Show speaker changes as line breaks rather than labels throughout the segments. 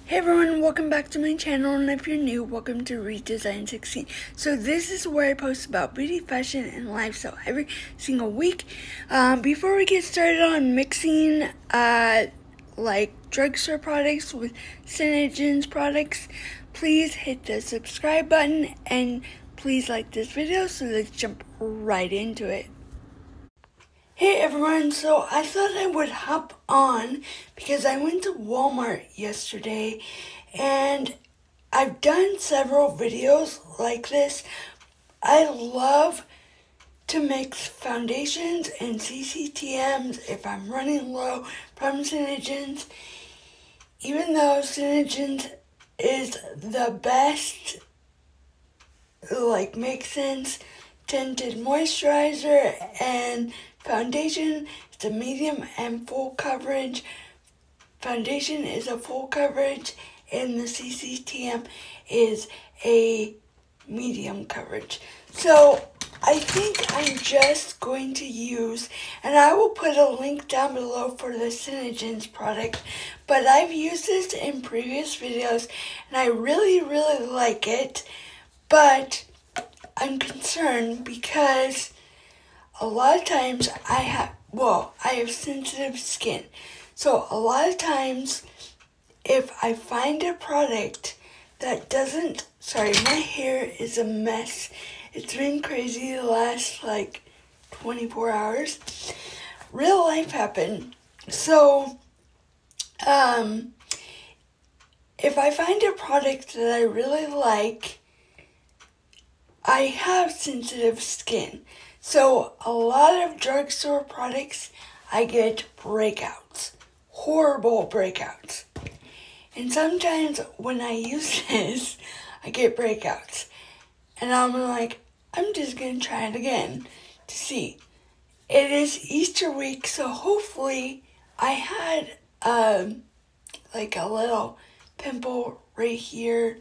Hey everyone, welcome back to my channel, and if you're new, welcome to Redesign 16. So this is where I post about beauty, fashion, and lifestyle every single week. Before we get started on mixing like drugstore products with Senegence products, please hit the subscribe button and please like this video. So let's jump right into it. Hey everyone, so I thought I would hop on because I went to Walmart yesterday and I've done several videos like this. I love to mix foundations and CCTMs if I'm running low from Senegence. Even though Senegence is the best, like, makes sense, tinted moisturizer and foundation is a medium and full coverage. Foundation is a full coverage and the CCTM is a medium coverage. So I think I'm just going to use, and I will put a link down below for the Senegence product, but I've used this in previous videos and I really like it, but I'm concerned because a lot of times I have sensitive skin. So a lot of times if I find a product that doesn't, sorry, my hair is a mess. It's been crazy the last like 24 hours. Real life happened. So if I find a product that I really like, I have sensitive skin. So a lot of drugstore products, I get breakouts, horrible breakouts. And sometimes when I use this, I get breakouts. And I'm like, I'm just going to try it again to see. It is Easter week, so hopefully I had like a little pimple right here.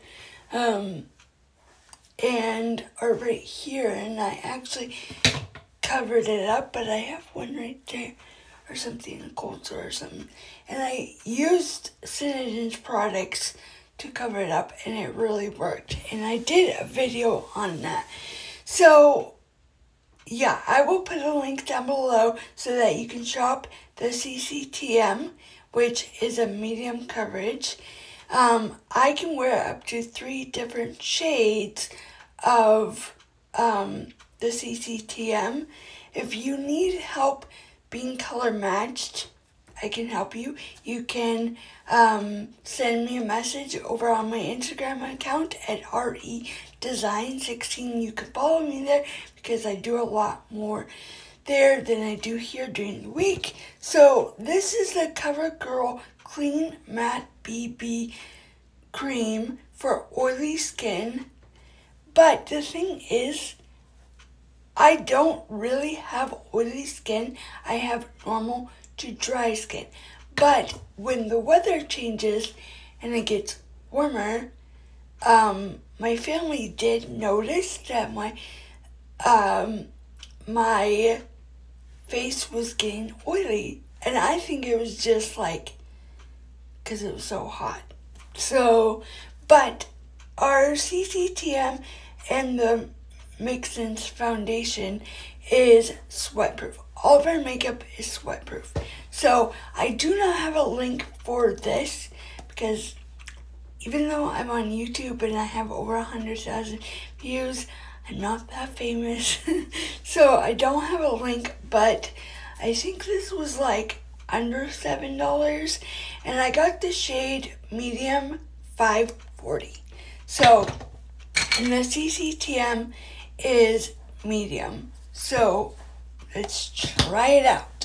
Or right here, and I actually covered it up, but I have one right there or something in a cold sore or something, and I used Senegence products to cover it up and it really worked, and I did a video on that. So yeah, I will put a link down below so that you can shop the CCTM, which is a medium coverage. I can wear up to 3 different shades of the CCTM. If you need help being color matched, I can help you. You can send me a message over on my Instagram account at redesign16. You can follow me there because I do a lot more there than I do here during the week. So this is the CoverGirl Clean Matte BB Cream for oily skin. But the thing is, I don't really have oily skin. I have normal to dry skin. But when the weather changes and it gets warmer, my family did notice that my face was getting oily. And I think it was just like, because it was so hot. So, but our CCTM and the Make Sense foundation is sweatproof. All of our makeup is sweatproof. So I do not have a link for this because even though I'm on YouTube and I have over 100,000 views, I'm not that famous. So I don't have a link, but I think this was like under $7, and I got the shade medium $5.40. So, and the CCTM is medium. So let's try it out.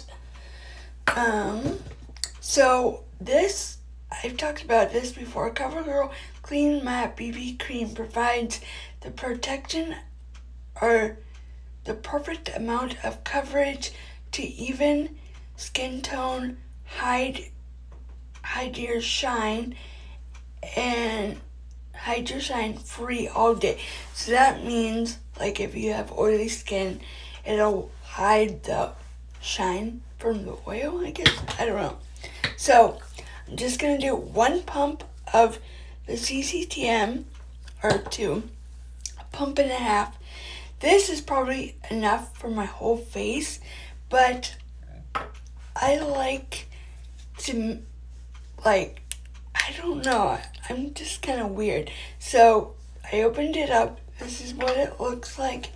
So this, I've talked about this before. CoverGirl Clean Matte BB Cream provides the protection or the perfect amount of coverage to even skin tone, hide your shine, and hide your shine free all day. So that means, like, if you have oily skin, it'll hide the shine from the oil, I guess. I don't know. So I'm just gonna do 1 pump of the CCTM, or 2, a pump and a half. This is probably enough for my whole face, but I like to, like, I don't know, I'm just kind of weird. So I opened it up. This is what it looks like.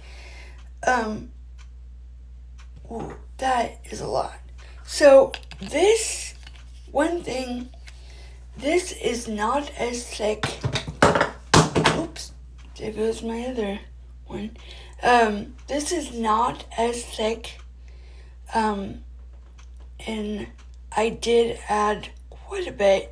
Ooh, that is a lot. So this, one thing, this is not as thick. Oops, there goes my other one. This is not as thick. And I did add quite a bit.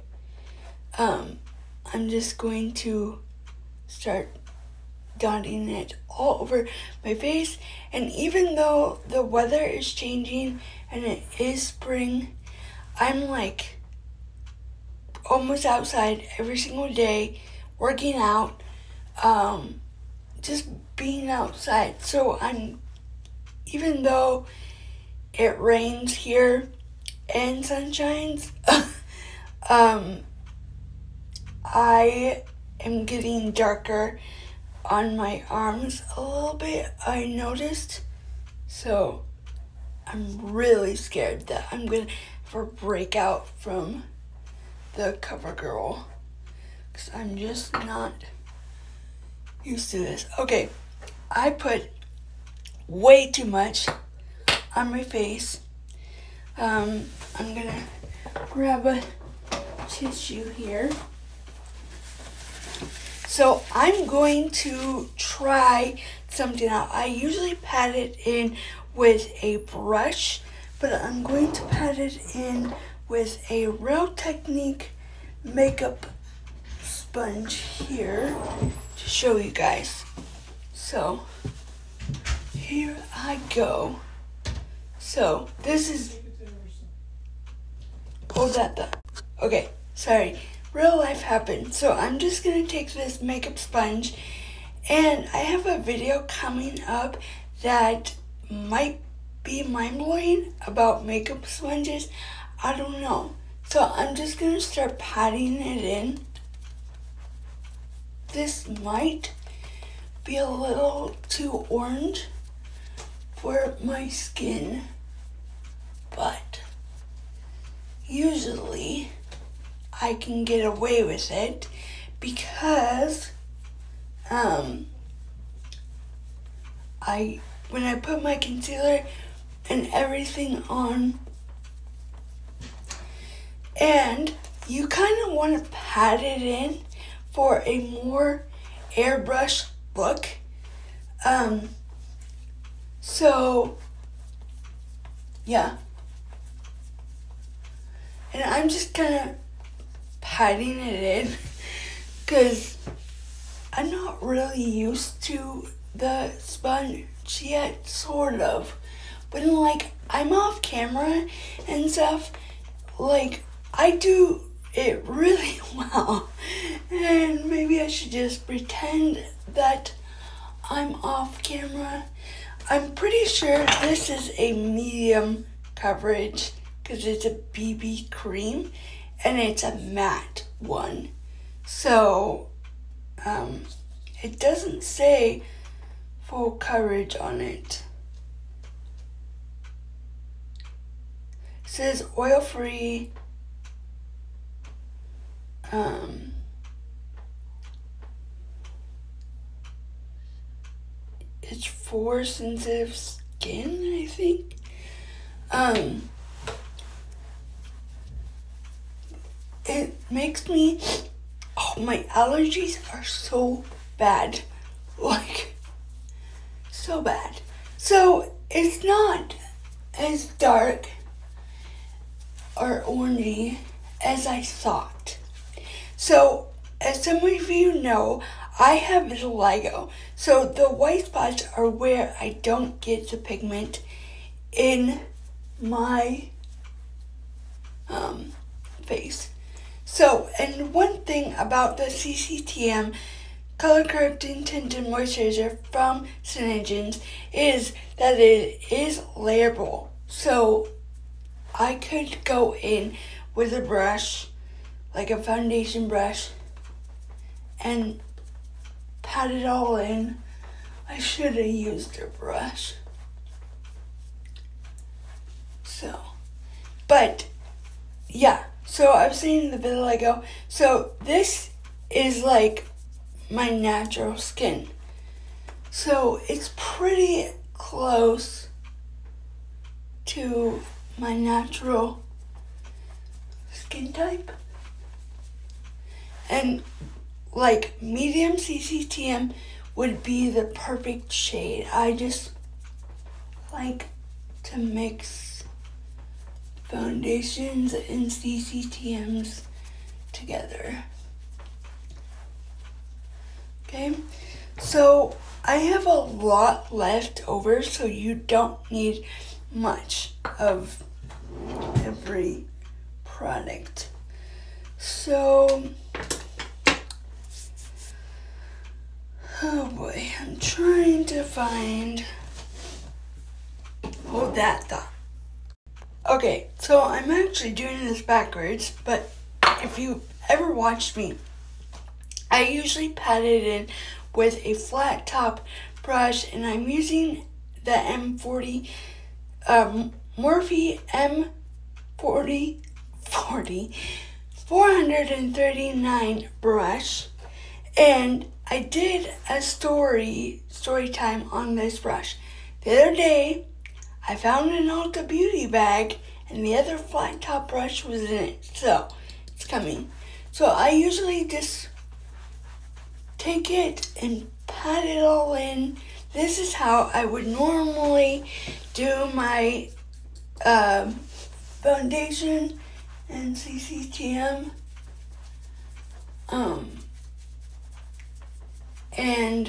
I'm just going to start dotting it all over my face. And even though the weather is changing and it is spring, I'm like almost outside every single day, working out, just being outside. So even though it rains here and sun shines, I am getting darker on my arms a little bit, I noticed. So I'm really scared that I'm gonna have a breakout from the CoverGirl, because I'm just not used to this. Okay, I put way too much on my face. I'm gonna grab a tissue here. So I'm going to try something out. I usually pat it in with a brush, but I'm going to pat it in with a Real Technique makeup sponge here to show you guys. So here I go. So this is, hold that. Okay, sorry. Real life happened. So I'm just going to take this makeup sponge, and I have a video coming up that might be mind-blowing about makeup sponges. I don't know. So I'm just going to start patting it in. This might be a little too orange for my skin, but usually I can get away with it because when I put my concealer and everything on, and you kind of want to pat it in for a more airbrush look. So yeah, and I'm just kind of patting it in because I'm not really used to the sponge yet, sort of. When like I'm off camera and stuff, like I do it really well, and maybe I should just pretend that I'm off camera. I'm pretty sure this is a medium coverage because it's a BB cream and it's a matte one. So it doesn't say full coverage on it. It says oil free. It's for sensitive skin, I think. It makes me, oh, my allergies are so bad, like, so bad. So it's not as dark or orangey as I thought. So, as some of you know, I have vitiligo. So the white spots are where I don't get the pigment in my face. So, and one thing about the CCTM Color Correcting Tinted Moisturizer from Senegence is that it is layerable. So I could go in with a brush like a foundation brush and pat it all in. I should have used a brush. So, but yeah, so I was saying the vitiligo. So this is like my natural skin. So it's pretty close to my natural skin type. And like medium CCTM would be the perfect shade. I just like to mix foundations and CCTMs together. Okay, so I have a lot left over, so you don't need much of every product. So, oh boy, I'm trying to find, hold that thought. Okay, so I'm actually doing this backwards, but if you ever watched me, I usually pat it in with a flat top brush, and I'm using the M40, Morphe M40 439 brush, and I did a story time on this brush. The other day, I found an Ulta Beauty bag, and the other flat top brush was in it, so it's coming. So I usually just take it and pat it all in. This is how I would normally do my foundation and CCTM. And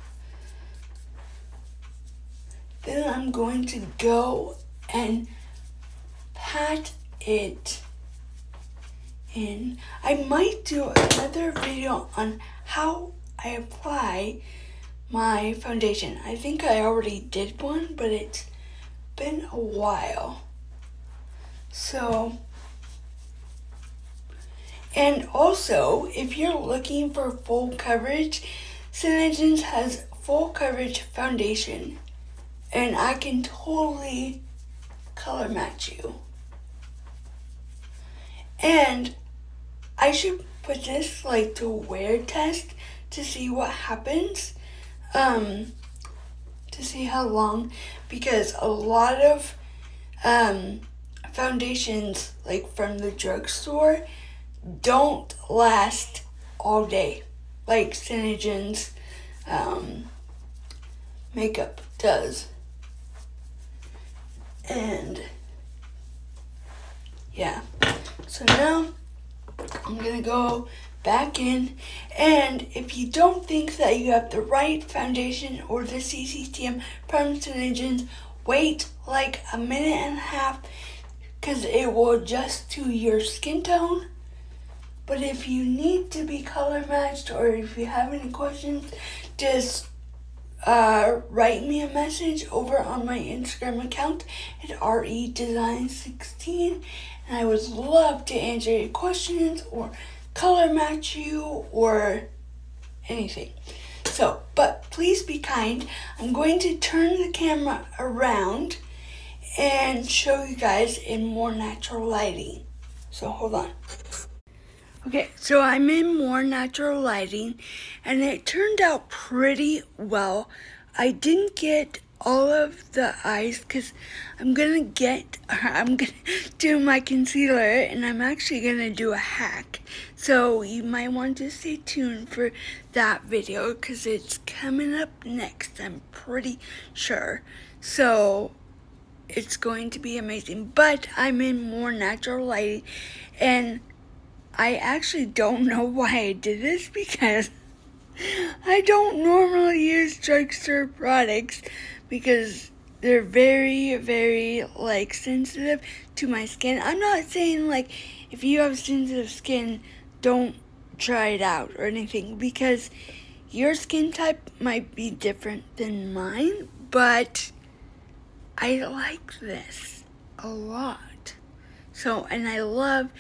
then I'm going to go and pat it in. I might do another video on how I apply my foundation. I think I already did one, but it's been a while. So, and also, if you're looking for full coverage, Senegence has full coverage foundation, and I can totally color match you. And I should put this like to wear test to see what happens, to see how long, because a lot of foundations like from the drugstore don't last all day, like Senegence makeup does. And yeah, so now I'm gonna go back in, and if you don't think that you have the right foundation or the CCTM from Senegence, wait like a minute and a half, because it will adjust to your skin tone. But if you need to be color matched, or if you have any questions, just write me a message over on my Instagram account at redesign16, and I would love to answer your questions or color match you or anything. So, but please be kind. I'm going to turn the camera around and show you guys in more natural lighting. So hold on. Okay, so I'm in more natural lighting, and it turned out pretty well. I didn't get all of the eyes because I'm gonna do my concealer, and I'm actually gonna do a hack. So you might want to stay tuned for that video because it's coming up next, I'm pretty sure. So it's going to be amazing. But I'm in more natural lighting, and I actually don't know why I did this because I don't normally use drugstore products because they're very, very, like, sensitive to my skin. I'm not saying, like, if you have sensitive skin, don't try it out or anything, because your skin type might be different than mine, but I like this a lot. So, and I love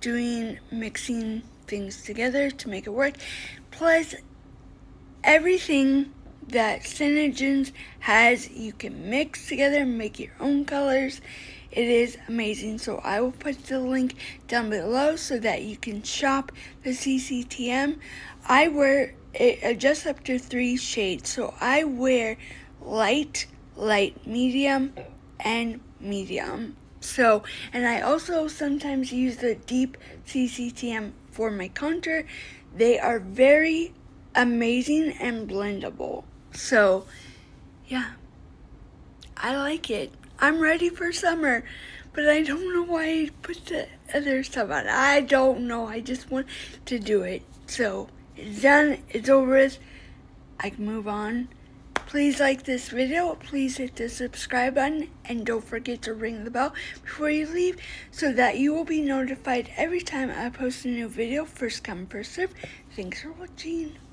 mixing things together to make it work. Plus, everything that Senegence has, you can mix together and make your own colors. It is amazing. So I will put the link down below so that you can shop the CCTM. I wear it adjusts up to 3 shades. So I wear light, medium, and medium. So, and I also sometimes use the deep CCTM for my contour. They are very amazing and blendable. So, yeah, I like it. I'm ready for summer, but I don't know why I put the other stuff on. I don't know. I just want to do it. So, it's done. It's over with. I can move on. Please like this video. Please hit the subscribe button. And don't forget to ring the bell before you leave so that you will be notified every time I post a new video. First come, first serve. Thanks for watching.